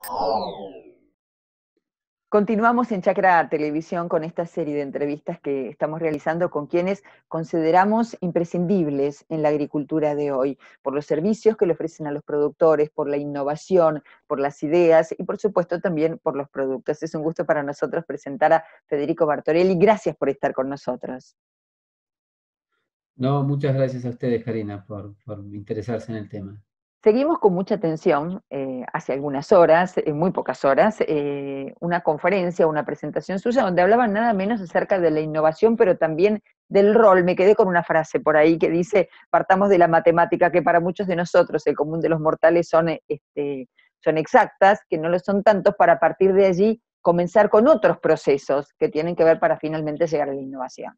Continuamos en Chacra Televisión con esta serie de entrevistas que estamos realizando con quienes consideramos imprescindibles en la agricultura de hoy, por los servicios que le ofrecen a los productores, por la innovación, por las ideas y por supuesto también por los productos. Es un gusto para nosotros presentar a Federico Bartorelli. Gracias por estar con nosotros. No, muchas gracias a ustedes, Karina, por interesarse en el tema. Seguimos con mucha atención, hace algunas horas, muy pocas horas, una conferencia, una presentación suya donde hablaban nada menos acerca de la innovación, pero también del rol. Me quedé con una frase por ahí que dice, partamos de la matemática, que para muchos de nosotros, el común de los mortales, son exactas, que no lo son tantos, para partir de allí comenzar con otros procesos que tienen que ver para finalmente llegar a la innovación.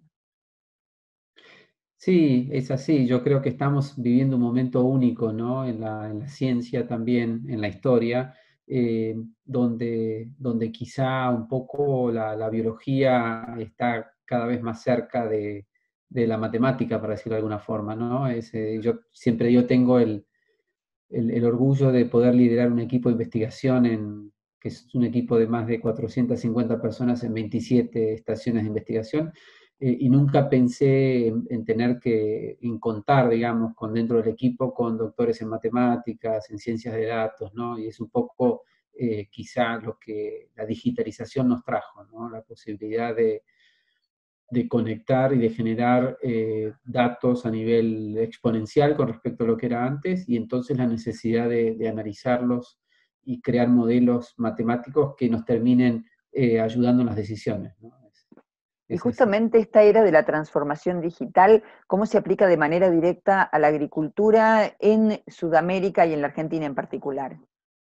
Sí, es así. Yo creo que estamos viviendo un momento único, ¿no? En la ciencia también, en la historia, donde quizá un poco la biología está cada vez más cerca de la matemática, para decirlo de alguna forma, ¿no? Yo tengo el orgullo de poder liderar un equipo de investigación que es un equipo de más de 450 personas en 27 estaciones de investigación, y nunca pensé en tener en contar, digamos, con dentro del equipo con doctores en matemáticas, en ciencias de datos, ¿no? Y es un poco quizá lo que la digitalización nos trajo, ¿no? La posibilidad de conectar y de generar datos a nivel exponencial con respecto a lo que era antes, y entonces la necesidad de analizarlos y crear modelos matemáticos que nos terminen ayudando en las decisiones, ¿no? Y Es así. justamente esta era de la transformación digital, ¿cómo se aplica de manera directa a la agricultura en Sudamérica y en la Argentina en particular?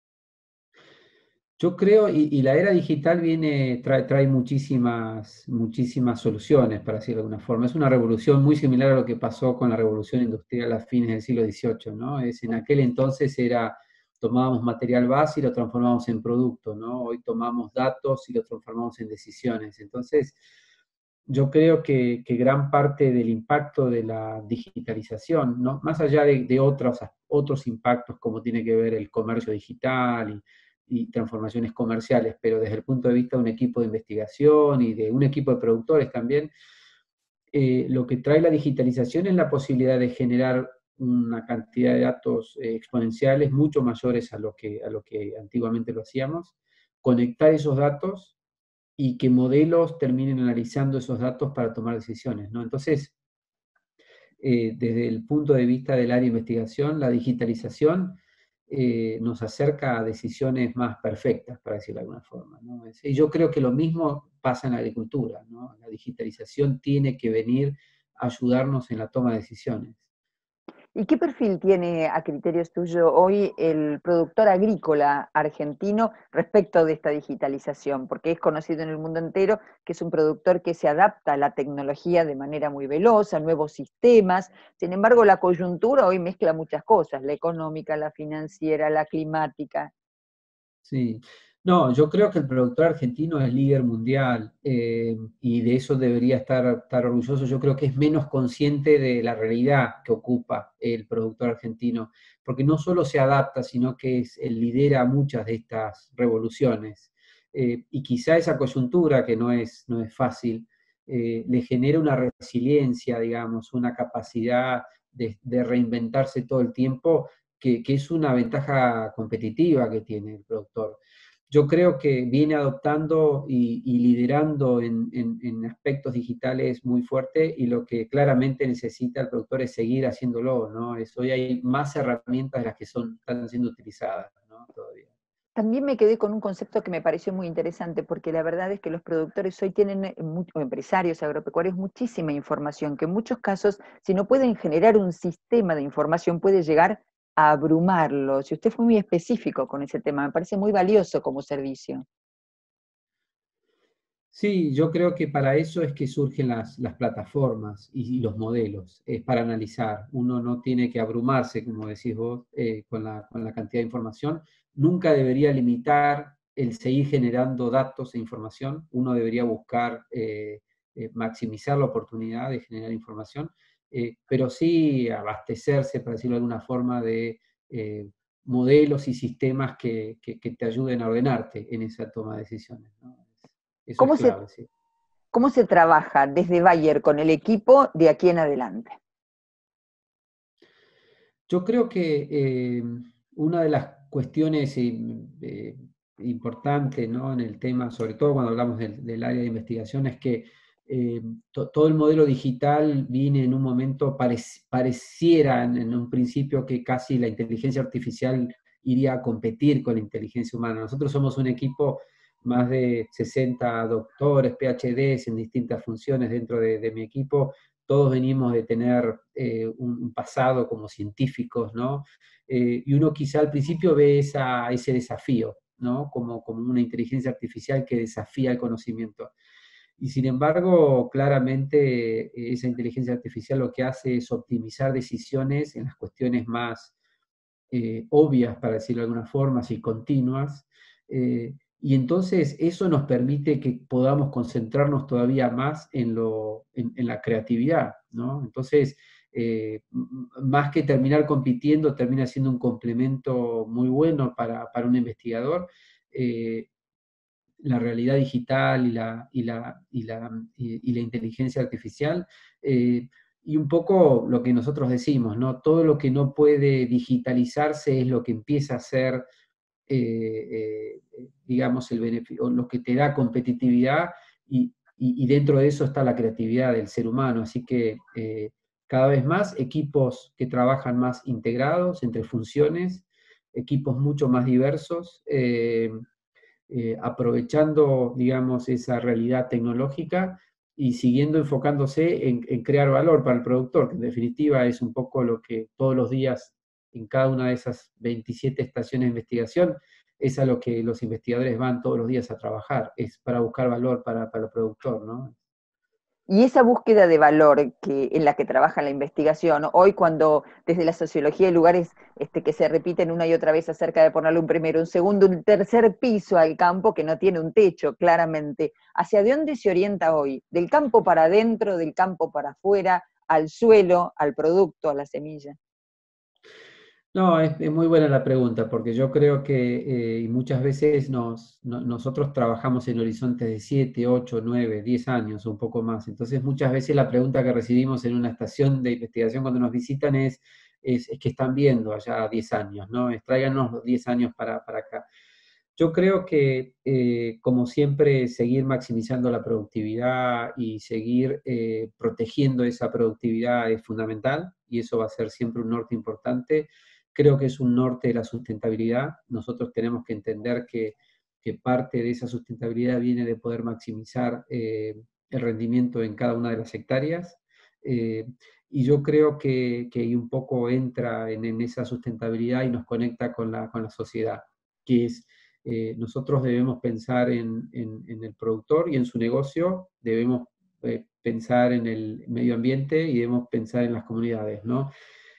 Yo creo, y la era digital trae muchísimas soluciones, para decirlo de alguna forma. Es una revolución muy similar a lo que pasó con la revolución industrial a fines del siglo XVIII, ¿no? En aquel entonces tomábamos material base y lo transformábamos en producto, ¿no? Hoy tomamos datos y lo transformamos en decisiones. Entonces, yo creo que gran parte del impacto de la digitalización, ¿no? Más allá de otros impactos como tiene que ver el comercio digital y transformaciones comerciales, pero desde el punto de vista de un equipo de investigación y de un equipo de productores también, lo que trae la digitalización es la posibilidad de generar una cantidad de datos exponenciales mucho mayores a lo que antiguamente lo hacíamos, conectar esos datos y que modelos terminen analizando esos datos para tomar decisiones, ¿no? Entonces, desde el punto de vista del área de investigación, la digitalización nos acerca a decisiones más perfectas, para decirlo de alguna forma, ¿no? Y yo creo que lo mismo pasa en la agricultura, ¿no? La digitalización tiene que venir a ayudarnos en la toma de decisiones. ¿Y qué perfil tiene, a criterios tuyo, hoy el productor agrícola argentino respecto de esta digitalización? Porque es conocido en el mundo entero que es un productor que se adapta a la tecnología de manera muy veloz, a nuevos sistemas. Sin embargo, la coyuntura hoy mezcla muchas cosas, la económica, la financiera, la climática. Sí, no, yo creo que el productor argentino es líder mundial, y de eso debería estar orgulloso. Yo creo que es menos consciente de la realidad que ocupa el productor argentino, porque no solo se adapta, sino que lidera muchas de estas revoluciones. Y quizá esa coyuntura, que no es fácil, le genera una resiliencia, digamos, una capacidad de reinventarse todo el tiempo que es una ventaja competitiva que tiene el productor. Yo creo que viene adoptando y liderando en aspectos digitales muy fuerte, y lo que claramente necesita el productor es seguir haciéndolo, ¿no? Hoy hay más herramientas de las que están siendo utilizadas, ¿no? Todavía. También me quedé con un concepto que me pareció muy interesante, porque la verdad es que los productores hoy tienen, o empresarios agropecuarios, muchísima información, que en muchos casos, si no pueden generar un sistema de información, puede llegar a abrumarlos. Y usted fue muy específico con ese tema, me parece muy valioso como servicio. Sí, yo creo que para eso es que surgen las plataformas y los modelos, es para analizar. Uno no tiene que abrumarse, como decís vos, con la cantidad de información. Nunca debería limitar el seguir generando datos e información. Uno debería buscar maximizar la oportunidad de generar información, pero sí abastecerse, para decirlo de alguna forma, modelos y sistemas que te ayuden a ordenarte en esa toma de decisiones, ¿no? Eso es ¿Cómo se, clave, sí. cómo se trabaja desde Bayer con el equipo de aquí en adelante? Yo creo que una de las cuestiones importantes, ¿no?, en el tema, sobre todo cuando hablamos del área de investigación, es que todo el modelo digital viene en un momento, pareciera en un principio que casi la inteligencia artificial iría a competir con la inteligencia humana. Nosotros somos un equipo más de 60 doctores, PhDs en distintas funciones dentro de mi equipo. Todos venimos de tener un pasado como científicos, ¿no? Y uno quizá al principio ve ese desafío, ¿no? Como una inteligencia artificial que desafía el conocimiento. Y sin embargo, claramente esa inteligencia artificial lo que hace es optimizar decisiones en las cuestiones más obvias, para decirlo de alguna forma, y continuas. Y entonces eso nos permite que podamos concentrarnos todavía más en la creatividad, ¿no? Entonces, más que terminar compitiendo, termina siendo un complemento muy bueno para un investigador. La realidad digital y la inteligencia artificial, y un poco lo que nosotros decimos, ¿no? Todo lo que no puede digitalizarse es lo que empieza a ser, digamos, el beneficio, lo que te da competitividad, y dentro de eso está la creatividad del ser humano. Así que cada vez más equipos que trabajan más integrados entre funciones, equipos mucho más diversos, aprovechando, digamos, esa realidad tecnológica y siguiendo enfocándose en crear valor para el productor, que en definitiva es un poco lo que todos los días en cada una de esas 27 estaciones de investigación es a lo que los investigadores van todos los días a trabajar, es para buscar valor para el productor, ¿no? Y esa búsqueda de valor en la que trabaja la investigación, hoy cuando desde la sociología hay lugares que se repiten una y otra vez acerca de ponerle un primero, un segundo, un tercer piso al campo que no tiene un techo, claramente, ¿hacia dónde se orienta hoy? ¿Del campo para adentro, del campo para afuera, al suelo, al producto, a la semilla? No, es muy buena la pregunta, porque yo creo que y muchas veces nosotros trabajamos en horizontes de 7, 8, 9, 10 años o un poco más. Entonces, muchas veces la pregunta que recibimos en una estación de investigación cuando nos visitan es que están viendo allá 10 años, ¿no? Tráiganos los 10 años para acá. Yo creo que, como siempre, seguir maximizando la productividad y seguir protegiendo esa productividad es fundamental, y eso va a ser siempre un norte importante. Creo que es un norte de la sustentabilidad. Nosotros tenemos que entender que parte de esa sustentabilidad viene de poder maximizar el rendimiento en cada una de las hectáreas. Eh, y yo creo que un poco entra en esa sustentabilidad y nos conecta con la sociedad, que es nosotros debemos pensar en el productor y en su negocio, debemos pensar en el medio ambiente y debemos pensar en las comunidades, ¿no?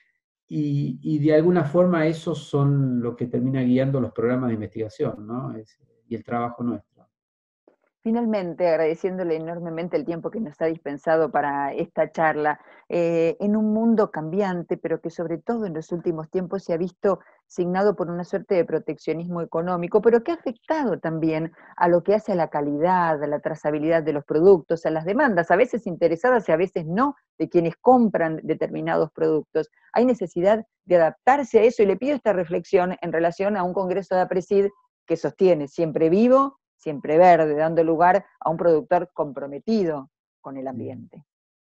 Y de alguna forma esos son lo que termina guiando los programas de investigación, ¿no? Y el trabajo nuestro. Finalmente, agradeciéndole enormemente el tiempo que nos ha dispensado para esta charla, en un mundo cambiante, pero que sobre todo en los últimos tiempos se ha visto signado por una suerte de proteccionismo económico, pero que ha afectado también a lo que hace a la calidad, a la trazabilidad de los productos, a las demandas, a veces interesadas y a veces no, de quienes compran determinados productos. Hay necesidad de adaptarse a eso y le pido esta reflexión en relación a un congreso de APRESID que sostiene siempre vivo, siempre verde, dando lugar a un productor comprometido con el ambiente.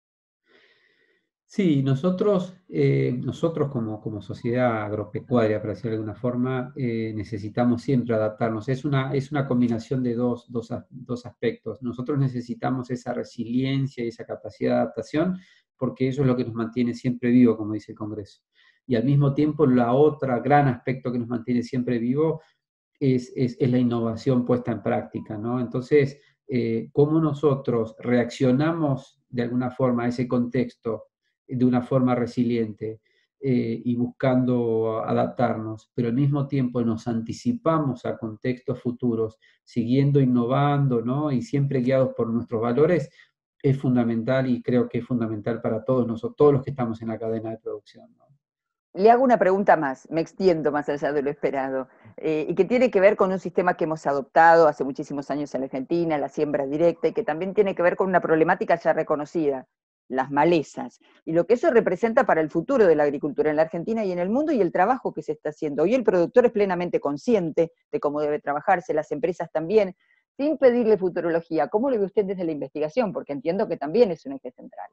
Sí, nosotros como sociedad agropecuaria, para decirlo de alguna forma, necesitamos siempre adaptarnos. Es una combinación de dos aspectos. Nosotros necesitamos esa resiliencia y esa capacidad de adaptación, porque eso es lo que nos mantiene siempre vivo, como dice el Congreso. Y al mismo tiempo, la otra gran aspecto que nos mantiene siempre vivo es la innovación puesta en práctica, ¿no? Entonces, cómo nosotros reaccionamos de alguna forma a ese contexto de una forma resiliente, y buscando adaptarnos, pero al mismo tiempo nos anticipamos a contextos futuros, siguiendo innovando, ¿no? Y siempre guiados por nuestros valores, es fundamental, y creo que es fundamental para todos nosotros, todos los que estamos en la cadena de producción, ¿no? Le hago una pregunta más, me extiendo más allá de lo esperado, y que tiene que ver con un sistema que hemos adoptado hace muchísimos años en la Argentina, la siembra directa, y que también tiene que ver con una problemática ya reconocida, las malezas, y lo que eso representa para el futuro de la agricultura en la Argentina y en el mundo y el trabajo que se está haciendo. Hoy el productor es plenamente consciente de cómo debe trabajarse, las empresas también, sin pedirle futurología. ¿Cómo lo ve usted desde la investigación? Porque entiendo que también es un eje central.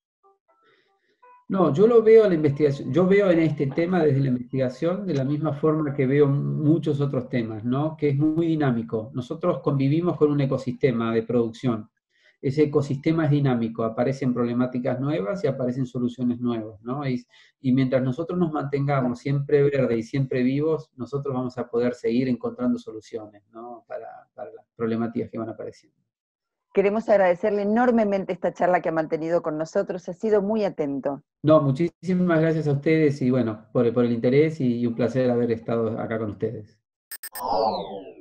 No, yo lo veo a la investigación, yo veo en este tema desde la investigación de la misma forma que veo muchos otros temas, ¿no? Que es muy dinámico. Nosotros convivimos con un ecosistema de producción. Ese ecosistema es dinámico, aparecen problemáticas nuevas y aparecen soluciones nuevas, ¿no? Y mientras nosotros nos mantengamos siempre verdes y siempre vivos, nosotros vamos a poder seguir encontrando soluciones, ¿no? Para las problemáticas que van apareciendo. Queremos agradecerle enormemente esta charla que ha mantenido con nosotros, ha sido muy atento. No, muchísimas gracias a ustedes y bueno, por el interés y un placer haber estado acá con ustedes.